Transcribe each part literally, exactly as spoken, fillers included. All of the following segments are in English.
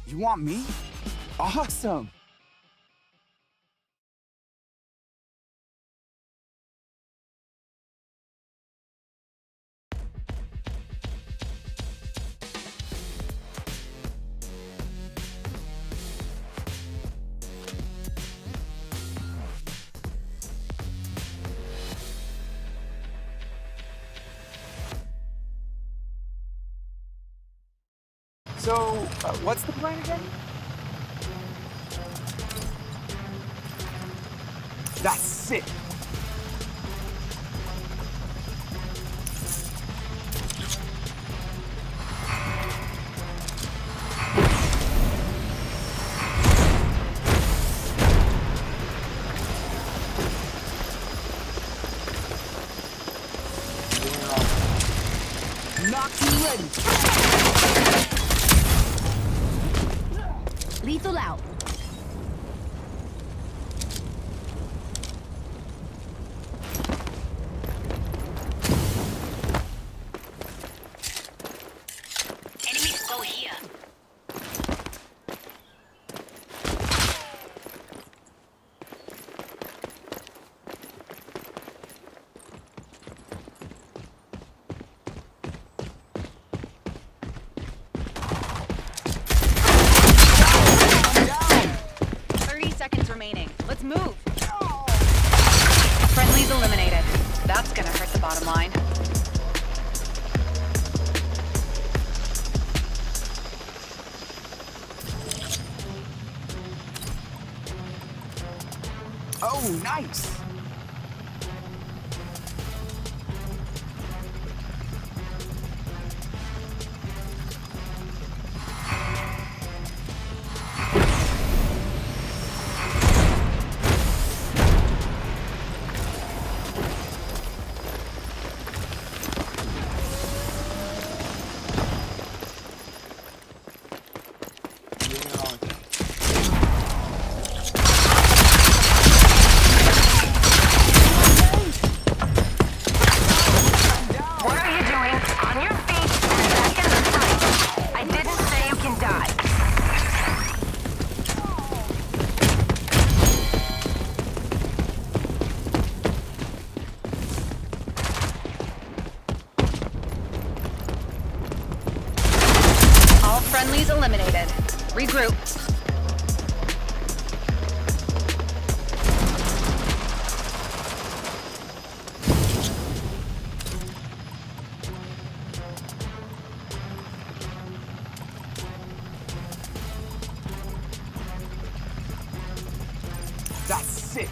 You want me? Awesome! So, uh, what's the plan again? That's sick! Noxie ready! Lethal out. Enemies go here. thirty seconds remaining. Let's move. Friendly's eliminated. That's gonna hurt the bottom line. Oh, nice! What are you doing? On your feet and back in the fight. I didn't say you can die. All friendlies eliminated. Regroup. That's sick!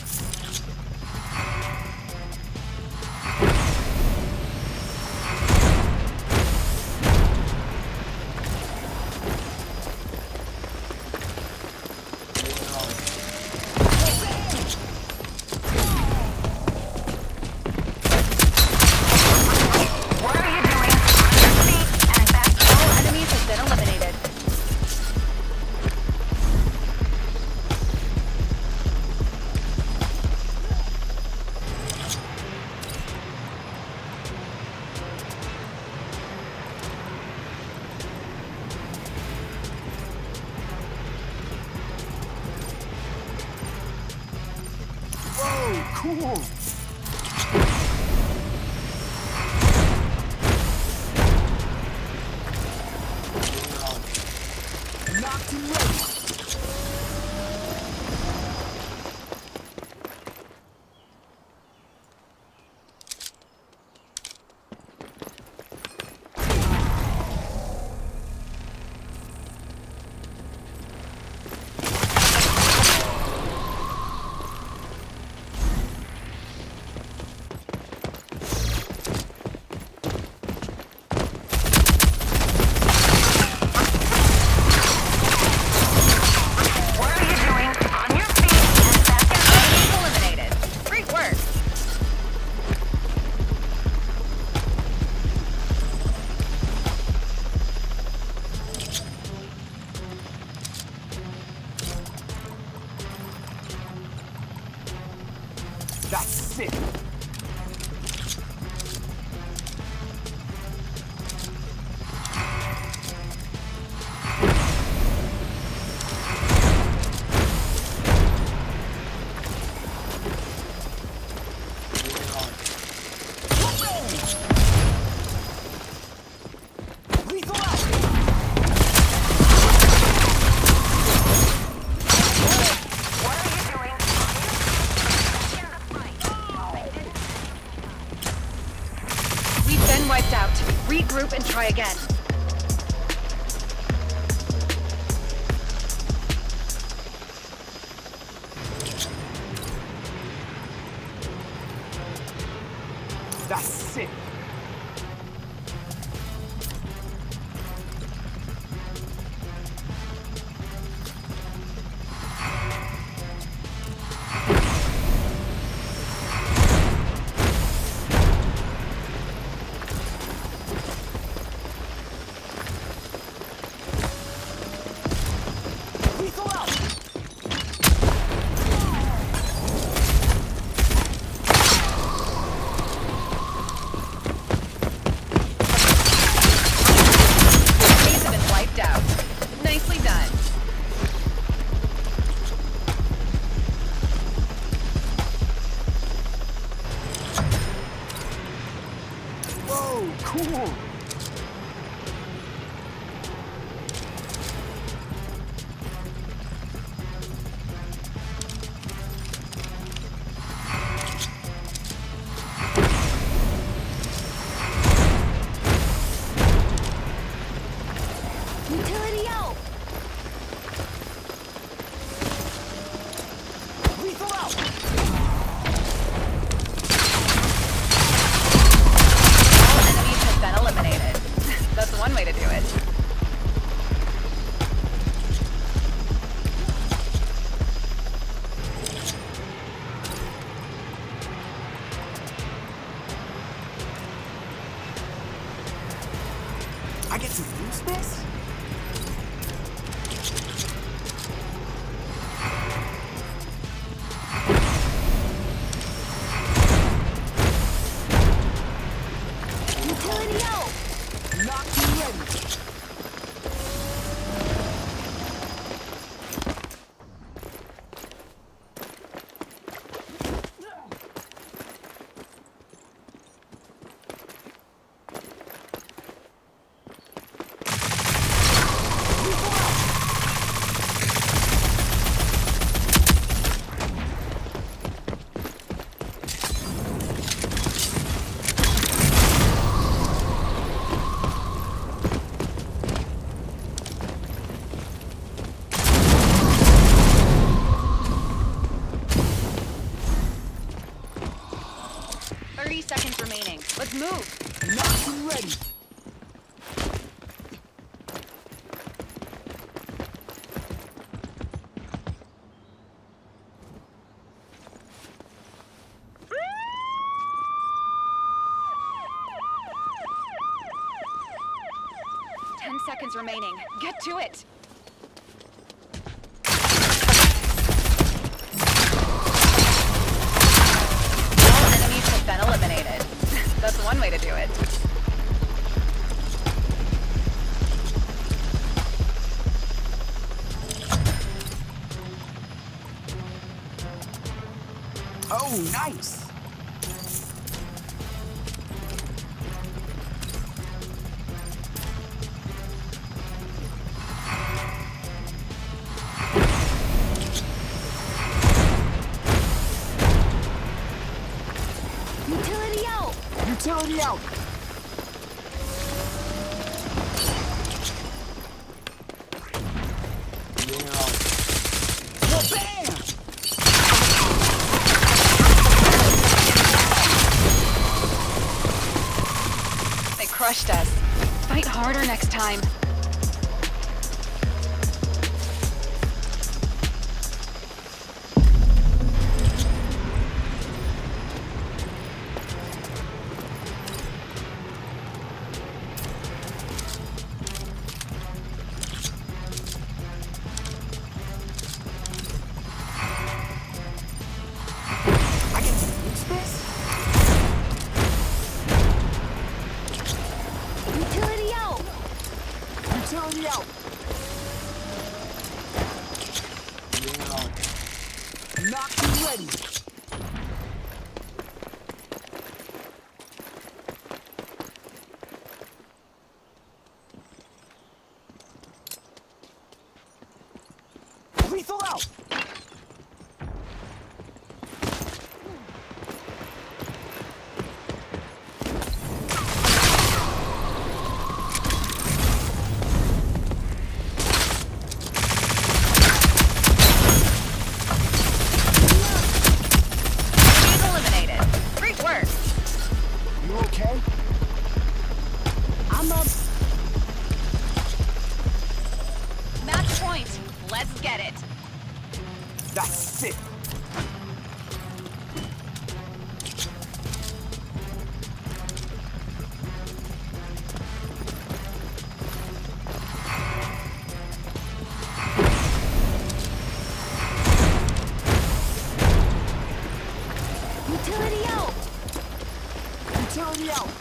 What are you doing? On your feet and back. All enemies have been eliminated. Whoa, cool! Noxie ready! try again. That's sick. Lethal out. These have been wiped out. Nicely done. Whoa, cool. Utility out! Lethal out. All enemies have been eliminated. That's one way to do it. I get to use this? Utility out! Not too ready. thirty seconds remaining. Let's move. Not too ready. Ten seconds remaining. Get to it. All enemies have been eliminated. That's one way to do it. Oh, nice. Utility out! Utility out. Yeah. Well, bam! They crushed us. Fight harder next time. I get to use this? Utility out! Utility out. Yeah. Not too ready. Lethal out. Let's get it. That's sick. Utility out! Utility out.